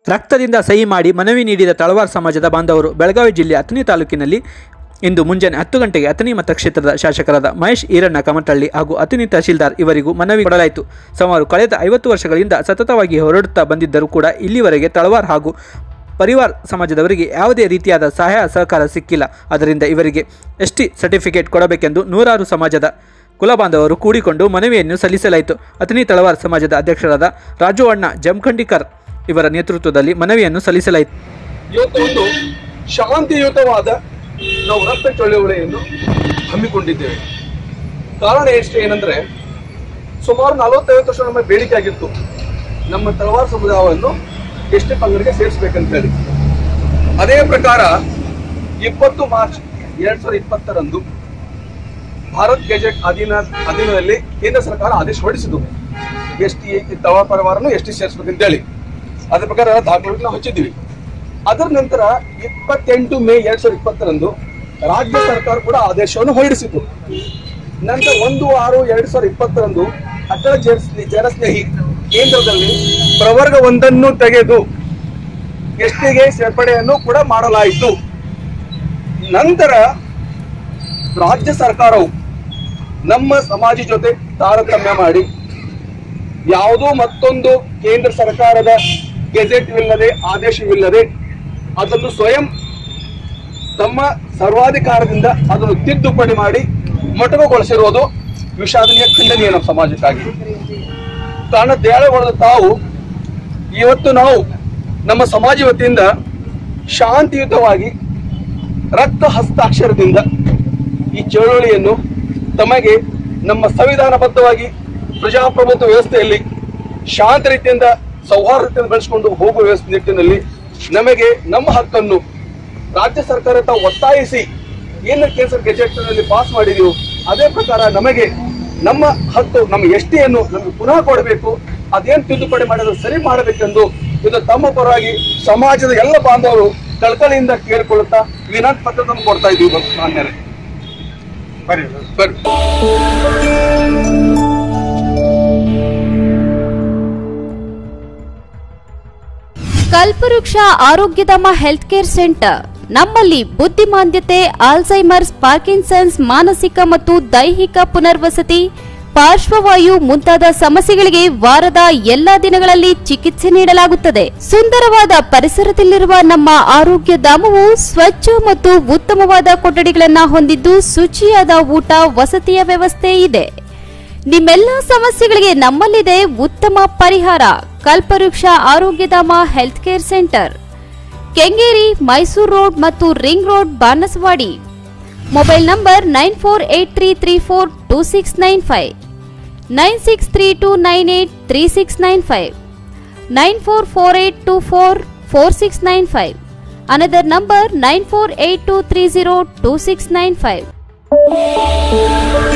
ರಕ್ತದಿಂದ ಸಹಿ ಮಾಡಿ ಮನವಿ ನೀಡಿದ ತಳವಾರ ಸಮಾಜದ ಬಾಂಧವರು ಬೆಳಗಾವಿ ಜಿಲ್ಲೆಯ ಅಥಣಿ ತಾಲೂಕಿನಲ್ಲಿ ಇಂದು ಮುಂಜಾನೆ 10 ಗಂಟೆಗೆ ಅಥಣಿ ಮತಕ್ಷೇತ್ರದ ಶಾಸಕರಾದ ಮಹೇಶ್ ಈರಣ್ಣ ಕಮಟಳ್ಳಿ ಹಾಗೂ ಅಥಣಿ ತಹಶೀಲ್ದಾರ್ ಇವರಿಗೂ ಮನವಿ ಕೊಡಲಾಯಿತು. ಸುಮಾರು ಕಳೆದ 50 ವರ್ಷಗಳಿಂದ ಸತತವಾಗಿ ಹೊರಡುತ್ತಾ ಬಂದಿದ್ದರೂ ಕೂಡ ಇಲ್ಲಿವರೆಗೆ ತಳವಾರ ಹಾಗೂ ಪರಿವಾರ ಸಮಾಜದವರಿಗೆ ಯಾವುದೇ ರೀತಿಯಾದ ಸಹಾಯ ಸಹಕಾರ ಸಿಕ್ಕಿಲ್ಲ. ಅದರಿಂದ ಇವರಿಗೆ ಎಸ್ಟಿ ಸರ್ಟಿಫಿಕೇಟ್ ಕೊಡಬೇಕೆಂದು ನೂರಾರು ಸಮಾಜದ ಕುಲಬಾಂಧವರು ಕೂಡಿಕೊಂಡು ಮನವಿಯನ್ನು ಸಲ್ಲಿಸಲಾಯಿತು. ಅಥಣಿ ತಳವಾರ ಸಮಾಜದ ಅಧ್ಯಕ್ಷರಾದ ರಾಜು ಅಣ್ಣ ಜಮಖಂಡಿಕರ್ ಇವರ ನೇತೃತ್ವದಲ್ಲಿ ಮನವಿಯನ್ನು ಸಲ್ಲಿಸಲಾಯಿತು. ಇವತ್ತು ಒಂದು ಶಾಂತಿಯುತವಾದ ನಾವು ರಕ್ತ ಚಳವಳಿಯನ್ನು ಹಮ್ಮಿಕೊಂಡಿದ್ದೇವೆ. ಕಾರಣ ಏನಂದ್ರೆ ಸುಮಾರು 40-50 ವರ್ಷ ನಮ್ಮ ಬೇಡಿಕೆ ಆಗಿತ್ತು, ನಮ್ಮ ತಳವಾರ ಸಮುದಾಯವನ್ನು ಎಸ್ಟಿ ಪಂಗಡಿಗೆ ಸೇರಿಸಬೇಕಂತ ಹೇಳಿ. ಅದೇ ಪ್ರಕಾರ 20 ಮಾರ್ಚ್ 2020ರಂದು ಭಾರತ್ ಗೆಜೆಟ್ ಅಧೀನದಲ್ಲಿ ಕೇಂದ್ರ ಸರ್ಕಾರ ಆದೇಶ ಹೊರಡಿಸಿತು, ಎಸ್ಟಿ ತಳವಾರ ಪರಿವಾರನು ಎಸ್ಟಿ ಸೇರಿಸಬೇಕಂತ ಹೇಳಿ. ಅದ್ರ ಪ್ರಕಾರ ದಾಖಲೆಗಳನ್ನ ಹಚ್ಚಿದ್ವಿ. ಅದರ ನಂತರ 28 ಮೇ 2020ರಂದು ರಾಜ್ಯ ಸರ್ಕಾರ ಕೂಡ ಆದೇಶವನ್ನು ಹೊರಡಿಸಿತು. ನಂತರ 1/6/2020ರಂದು ಅಟಲ್ ಜನಸ್ನೇಹಿ ಕೇಂದ್ರದಲ್ಲಿ ಪ್ರವರ್ಗ 1 ತೆಗೆದು ಎಸ್ಟಿಗೆ ಸೇರ್ಪಡೆಯನ್ನು ಕೂಡ ಮಾಡಲಾಯಿತು. ನಂತರ ರಾಜ್ಯ ಸರ್ಕಾರವು ನಮ್ಮ ಸಮಾಜ ಜೊತೆ ತಾರತಮ್ಯ ಮಾಡಿ ಯಾವುದೋ ಮತ್ತೊಂದು ಕೇಂದ್ರ ಸರ್ಕಾರದ ಗೆಜೆಟ್ವಿಲ್ಲದೆ ಆದೇಶವಿಲ್ಲದೆ ಅದನ್ನು ಸ್ವಯಂ ತಮ್ಮ ಸರ್ವಾಧಿಕಾರದಿಂದ ಅದನ್ನು ತಿದ್ದುಪಡಿ ಮಾಡಿ ಮೊಟಕುಗೊಳಿಸಿರುವುದು ವಿಷಾದನೀಯ, ಖಂಡನೀಯ ನಮ್ಮ ಸಮಾಜಕ್ಕಾಗಿ. ಕಾರಣ ದೇಳಗೊಳದ ತಾವು ಇವತ್ತು ನಾವು ನಮ್ಮ ಸಮಾಜ ವತಿಯಿಂದ ಶಾಂತಿಯುತವಾಗಿ ರಕ್ತ ಹಸ್ತಾಕ್ಷರದಿಂದ ಈ ಚಳವಳಿಯನ್ನು ತಮಗೆ ನಮ್ಮ ಸಂವಿಧಾನಬದ್ಧವಾಗಿ ಪ್ರಜಾಪ್ರಭುತ್ವ ವ್ಯವಸ್ಥೆಯಲ್ಲಿ ಶಾಂತ ರೀತಿಯಿಂದ ಸೌಹಾರ್ದತೆಯನ್ನು ಬೆಳೆಸಿಕೊಂಡು ಹೋಗುವ ವ್ಯವಸ್ಥೆ ನಿಟ್ಟಿನಲ್ಲಿ ನಮಗೆ ನಮ್ಮ ಹಕ್ಕನ್ನು ರಾಜ್ಯ ಸರ್ಕಾರ ತಾವು ಒತ್ತಾಯಿಸಿ ಏನು ಕೇಂದ್ರ ಗೆಜೆಟ್ ನಲ್ಲಿ ಪಾಸ್ ಮಾಡಿದೆವು ಅದೇ ಪ್ರಕಾರ ನಮಗೆ ನಮ್ಮ ಹಕ್ಕು ನಮ್ಮ ಎಸ್ಟಿಯನ್ನು ನಮಗೆ ಪುನಃ ಕೊಡಬೇಕು. ಅದೇನು ತಿದ್ದುಪಡಿ ಮಾಡಿದ್ರೆ ಸರಿ ಮಾಡಬೇಕೆಂದು ಇದು ತಮ್ಮ ಪರವಾಗಿ ಸಮಾಜದ ಎಲ್ಲ ಬಾಂಧವರು ಕಳಕಳಿಯಿಂದ ಕೇಳಿಕೊಳ್ಳುತ್ತಾ ವಿನಂತಿ ಪತ್ರವನ್ನು ಕೊಡ್ತಾ ಇದ್ದೀವಿ. ಮಾನ್ಯರೇ, ಬರ್ರಿ. ಕಲ್ಪವೃಕ್ಷ ಆರೋಗ್ಯಧಾಮ ಹೆಲ್ತ್ ಕೇರ್ ಸೆಂಟರ್ ನಮ್ಮಲ್ಲಿ ಬುದ್ಧಿಮಾಂದ್ಯತೆ, ಆಲ್ಝೈಮರ್ಸ್, ಪಾರ್ಕಿನ್ಸನ್ಸ್, ಮಾನಸಿಕ ಮತ್ತು ದೈಹಿಕ ಪುನರ್ವಸತಿ, ಪಾರ್ಶ್ವವಾಯು ಮುಂತಾದ ಸಮಸ್ಯೆಗಳಿಗೆ ವಾರದ ಎಲ್ಲಾ ದಿನಗಳಲ್ಲಿ ಚಿಕಿತ್ಸೆ ನೀಡಲಾಗುತ್ತದೆ. ಸುಂದರವಾದ ಪರಿಸರದಲ್ಲಿರುವ ನಮ್ಮ ಆರೋಗ್ಯ ಧಾಮವು ಸ್ವಚ್ಛ ಮತ್ತು ಉತ್ತಮವಾದ ಕೊಠಡಿಗಳನ್ನು ಹೊಂದಿದ್ದು ಶುಚಿಯಾದ ಊಟ ವಸತಿಯ ವ್ಯವಸ್ಥೆ ಇದೆ. ನಿಮ್ಮೆಲ್ಲ ಸಮಸ್ಯೆಗಳಿಗೆ ನಮ್ಮಲ್ಲಿದೆ ಉತ್ತಮ ಪರಿಹಾರ. Kalpavriksha Arogyadhama health care centre, Kengeri, Mysore road ಮತ್ತು ring road, Banaswadi. Mobile number 9483342695, 9632983695, 9448244695. Another number 9482302695.